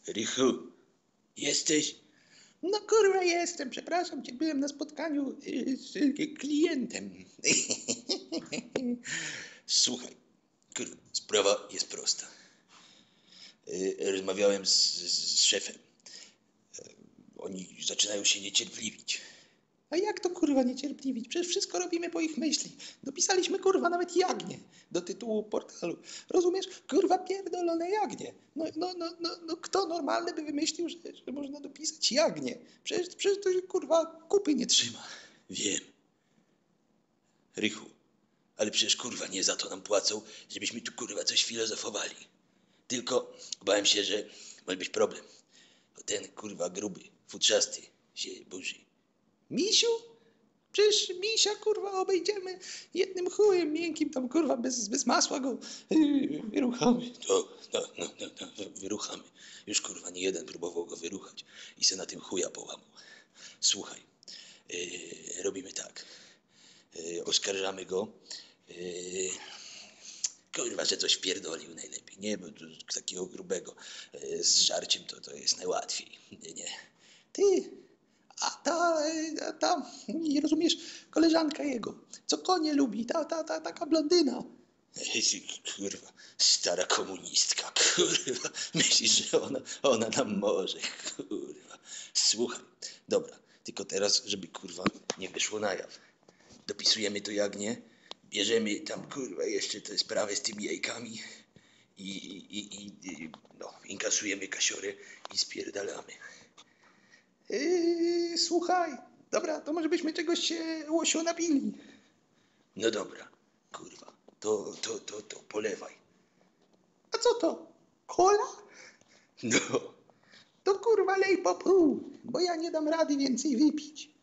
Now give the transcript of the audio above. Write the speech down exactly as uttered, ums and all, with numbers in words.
Rychu, jesteś? No kurwa jestem, przepraszam cię, byłem na spotkaniu y, z y, klientem. Słuchaj, kurwa, sprawa jest prosta. Yy, rozmawiałem z, z szefem. Yy, oni zaczynają się niecierpliwić. A jak to kurwa niecierpliwić? Przecież wszystko robimy po ich myśli. Dopisaliśmy kurwa nawet Jagnię do tytułu portalu. Rozumiesz? Kurwa pierdolone Jagnię. No, no, no, no, no kto normalny by wymyślił, że, że można dopisać Jagnię? Przecież, przecież to się kurwa kupy nie trzyma. Wiem. Rychu, ale przecież kurwa nie za to nam płacą, żebyśmy tu kurwa coś filozofowali. Tylko bałem się, że może być problem. Bo ten kurwa gruby, futrzasty się burzy. Misiu? Przecież misia kurwa obejdziemy jednym chujem miękkim, tam kurwa bez, bez masła go yy, wyruchamy. To, no, no, no, no, wyruchamy. Już kurwa nie jeden próbował go wyruchać i se na tym chuja połamał. Słuchaj, yy, robimy tak. Yy, oskarżamy go. Yy, kurwa, że coś pierdolił najlepiej, nie? Bo to, takiego grubego yy, z żarciem to, to jest najłatwiej. Nie, nie. Ty, a ta, a ta, nie rozumiesz, koleżanka jego, co konie lubi, ta, ta, ta, taka blondyna. Kurwa, stara komunistka, kurwa. Myślisz, że ona, ona nam może, kurwa. Słuchaj, dobra, tylko teraz, żeby kurwa nie wyszło na jaw. Dopisujemy to Jagnię, bierzemy tam kurwa jeszcze te sprawy z tymi jajkami i, i, i, i no, inkasujemy kasiorę i spierdalamy. Yy, słuchaj, dobra, to może byśmy czegoś się łosio napili. No dobra, kurwa, to, to, to, to polewaj. A co to? Kola? No. To kurwa lej po pół, bo ja nie dam rady więcej wypić.